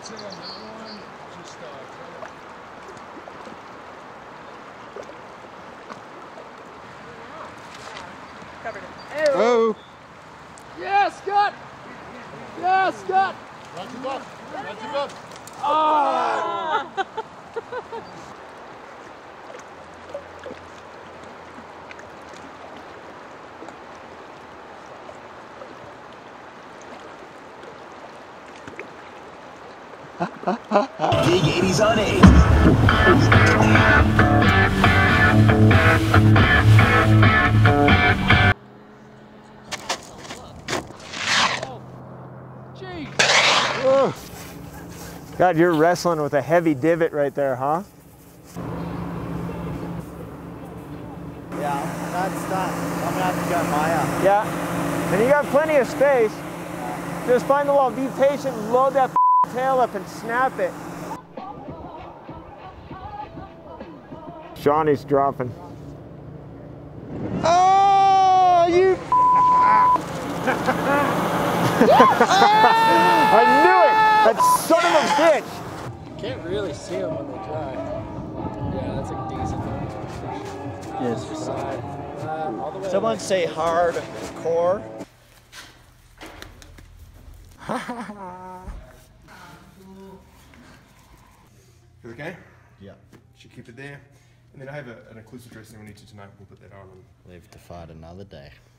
say on that one, just Covered it. Oh! yes, Scott! Yes, Scott! Right to butt! Right to butt! Oh! Big 80s on 8. Jeez! Oh. God, you're wrestling with a heavy divot right there, huh? Yeah, that's that. I'm gonna have to get Maya. Yeah. And you got plenty of space. Just find the wall, be patient, load that tail up and snap it. Shawnee's dropping. Oh, you! I knew it! That son of a bitch! You can't really see them when they dry. Yeah, that's a decent one. Yes. Side. All the way Someone say hard core. Feel okay? Yeah. Should keep it there. And then I have an occlusive dressing we need to tonight. We'll put that on. Live to fight another day.